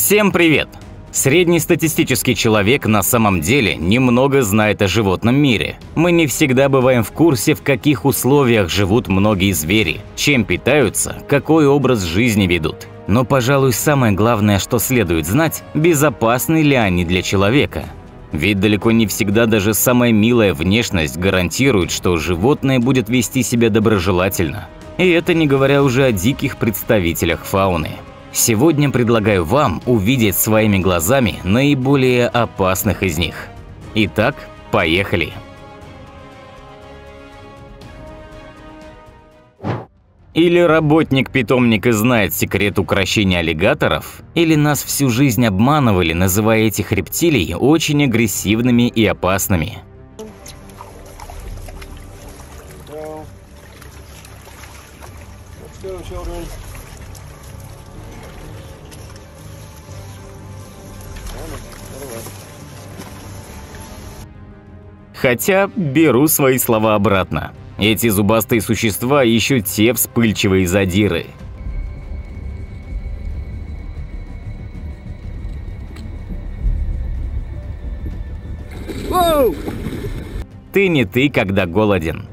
Всем привет! Среднестатистический человек на самом деле немного знает о животном мире. Мы не всегда бываем в курсе, в каких условиях живут многие звери, чем питаются, какой образ жизни ведут. Но, пожалуй, самое главное, что следует знать, безопасны ли они для человека. Ведь далеко не всегда даже самая милая внешность гарантирует, что животное будет вести себя доброжелательно. И это не говоря уже о диких представителях фауны. Сегодня предлагаю вам увидеть своими глазами наиболее опасных из них. Итак, поехали! Или работник питомника знает секрет укрощения аллигаторов, или нас всю жизнь обманывали, называя этих рептилий очень агрессивными и опасными. Хотя беру свои слова обратно. Эти зубастые существа еще те вспыльчивые задиры. Воу! Ты не ты, когда голоден.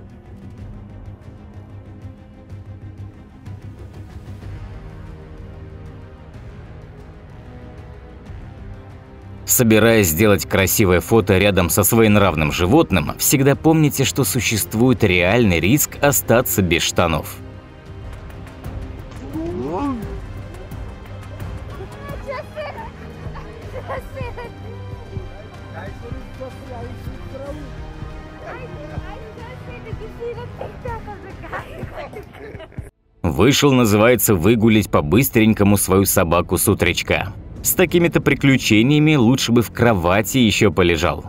Собираясь сделать красивое фото рядом со своенравным животным, всегда помните, что существует реальный риск остаться без штанов. Вышел, называется, выгулить по-быстренькому свою собаку с утречка. С такими-то приключениями лучше бы в кровати еще полежал.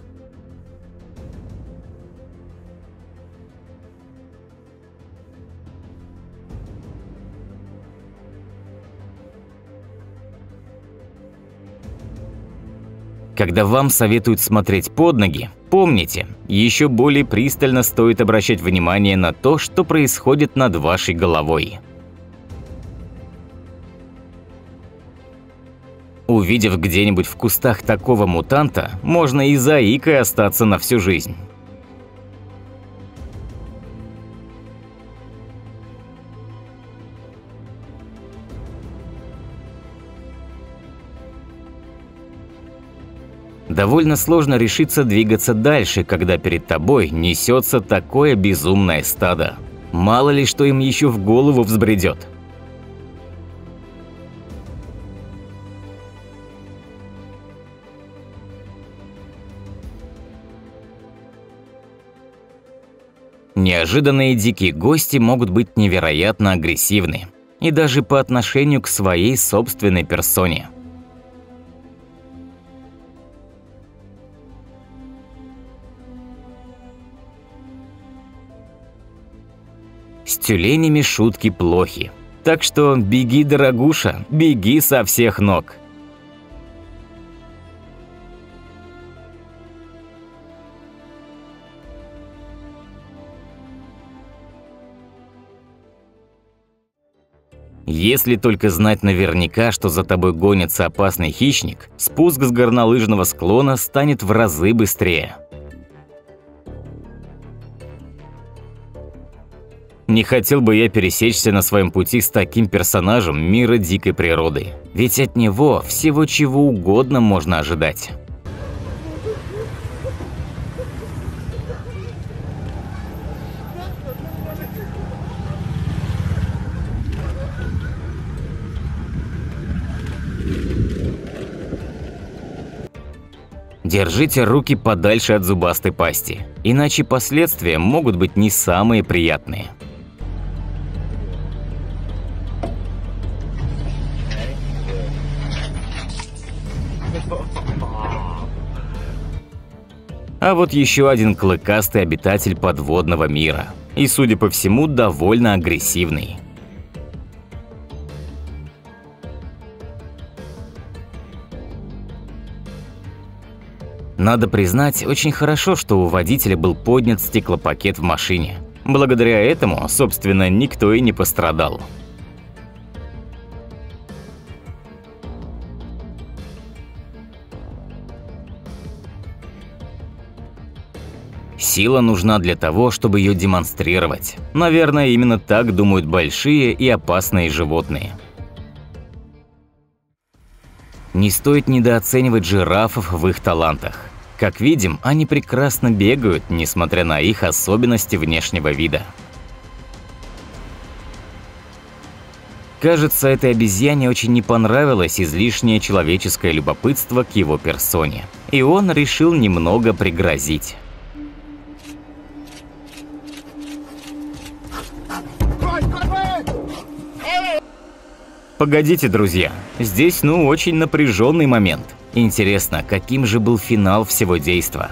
Когда вам советуют смотреть под ноги, помните, еще более пристально стоит обращать внимание на то, что происходит над вашей головой. Увидев где-нибудь в кустах такого мутанта, можно и заикой остаться на всю жизнь. Довольно сложно решиться двигаться дальше, когда перед тобой несется такое безумное стадо. Мало ли, что им еще в голову взбредет. Неожиданные дикие гости могут быть невероятно агрессивны, и даже по отношению к своей собственной персоне. С тюленями шутки плохи, так что беги, дорогуша, беги со всех ног. Если только знать наверняка, что за тобой гонится опасный хищник, спуск с горнолыжного склона станет в разы быстрее. Не хотел бы я пересечься на своем пути с таким персонажем мира дикой природы, ведь от него всего чего угодно можно ожидать. Держите руки подальше от зубастой пасти, иначе последствия могут быть не самые приятные. А вот еще один клыкастый обитатель подводного мира. И, судя по всему, довольно агрессивный. Надо признать, очень хорошо, что у водителя был поднят стеклопакет в машине. Благодаря этому, собственно, никто и не пострадал. Сила нужна для того, чтобы ее демонстрировать. Наверное, именно так думают большие и опасные животные. Не стоит недооценивать жирафов в их талантах. Как видим, они прекрасно бегают, несмотря на их особенности внешнего вида. Кажется, этой обезьяне очень не понравилось излишнее человеческое любопытство к его персоне, и он решил немного пригрозить. Погодите, друзья, здесь очень напряженный момент. Интересно, каким же был финал всего действа?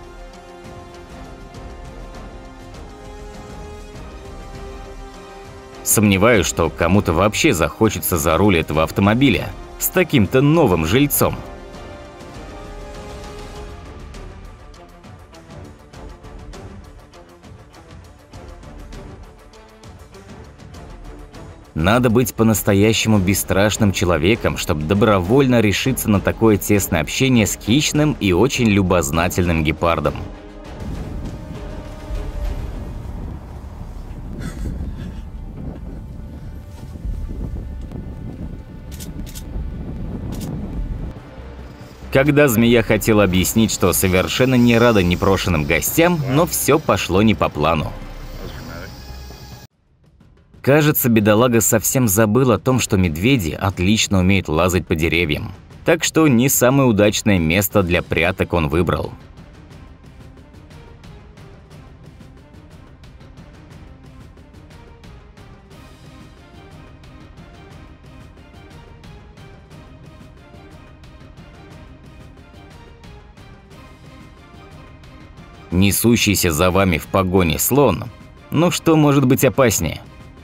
Сомневаюсь, что кому-то вообще захочется за руль этого автомобиля с таким-то новым жильцом. Надо быть по-настоящему бесстрашным человеком, чтобы добровольно решиться на такое тесное общение с хищным и очень любознательным гепардом. Когда змея хотела объяснить, что совершенно не рада непрошенным гостям, но все пошло не по плану. Кажется, бедолага совсем забыл о том, что медведи отлично умеют лазать по деревьям. Так что не самое удачное место для пряток он выбрал. Несущийся за вами в погоне слон. Ну что может быть опаснее?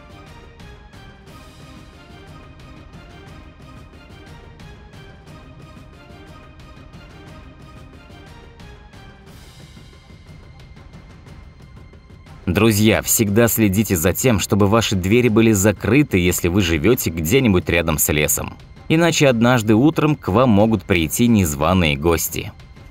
Друзья, всегда следите за тем, чтобы ваши двери были закрыты, если вы живете где-нибудь рядом с лесом. Иначе однажды утром к вам могут прийти незваные гости.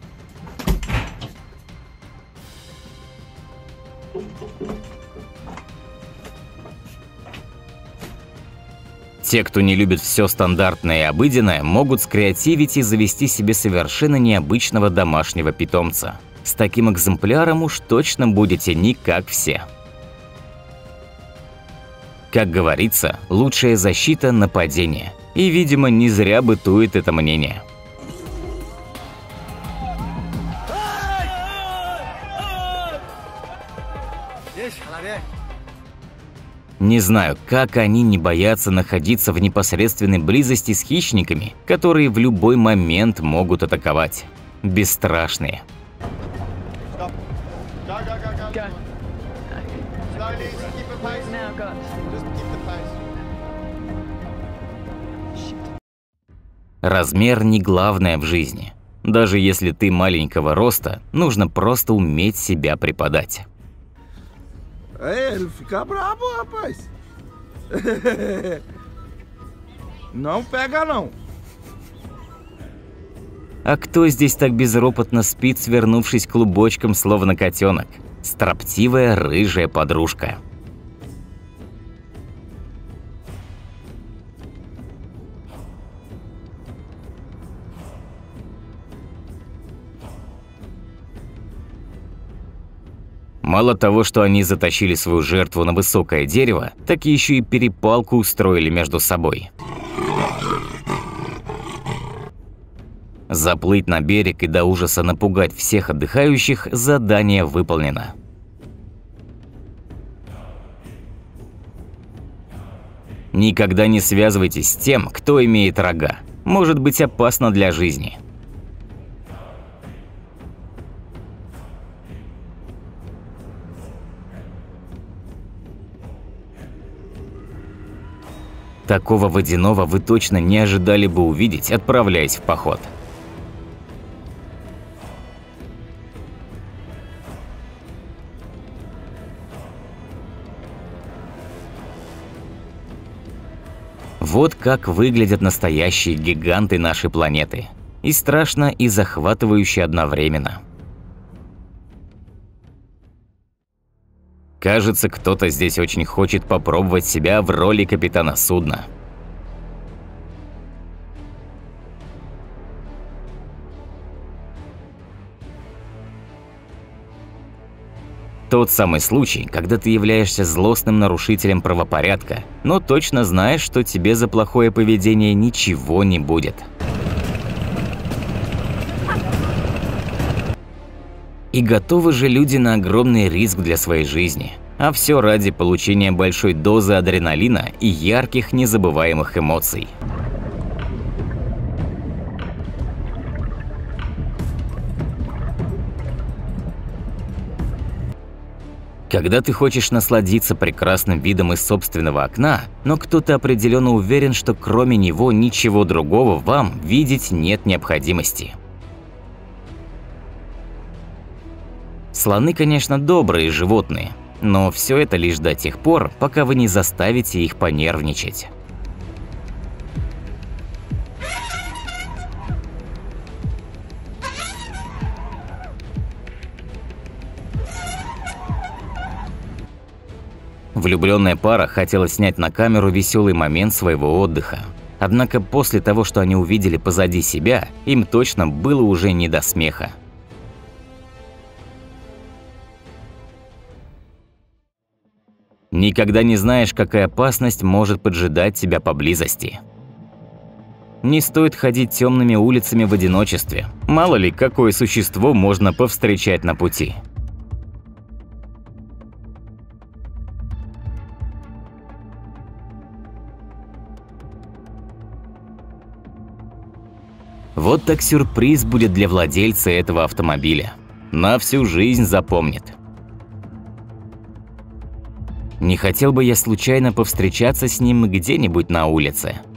Те, кто не любит все стандартное и обыденное, могут скреативить и завести себе совершенно необычного домашнего питомца. С таким экземпляром уж точно будете не как все. Как говорится, лучшая защита – нападение. И, видимо, не зря бытует это мнение. Не знаю, как они не боятся находиться в непосредственной близости с хищниками, которые в любой момент могут атаковать. Бесстрашные. Размер не главное в жизни. Даже если ты маленького роста, нужно просто уметь себя преподать. Ele fica brabo, rapaz. Não pega, não. А кто здесь так безропотно спит, свернувшись клубочком, словно котенок? Строптивая рыжая подружка. Мало того, что они затащили свою жертву на высокое дерево, так еще и перепалку устроили между собой. Заплыть на берег и до ужаса напугать всех отдыхающих – задание выполнено. Никогда не связывайтесь с тем, кто имеет рога. Может быть опасно для жизни. Такого водяного вы точно не ожидали бы увидеть, отправляясь в поход. Вот как выглядят настоящие гиганты нашей планеты. И страшно, и захватывающе одновременно. Кажется, кто-то здесь очень хочет попробовать себя в роли капитана судна. Тот самый случай, когда ты являешься злостным нарушителем правопорядка, но точно знаешь, что тебе за плохое поведение ничего не будет. И готовы же люди на огромный риск для своей жизни, а все ради получения большой дозы адреналина и ярких незабываемых эмоций. Когда ты хочешь насладиться прекрасным видом из собственного окна, но кто-то определенно уверен, что кроме него ничего другого вам видеть нет необходимости. Слоны, конечно, добрые животные, но все это лишь до тех пор, пока вы не заставите их понервничать. Влюбленная пара хотела снять на камеру веселый момент своего отдыха. Однако после того, что они увидели позади себя, им точно было уже не до смеха. Никогда не знаешь, какая опасность может поджидать тебя поблизости. Не стоит ходить темными улицами в одиночестве. Мало ли, какое существо можно повстречать на пути. Вот так сюрприз будет для владельца этого автомобиля. На всю жизнь запомнит. Не хотел бы я случайно повстречаться с ним где-нибудь на улице.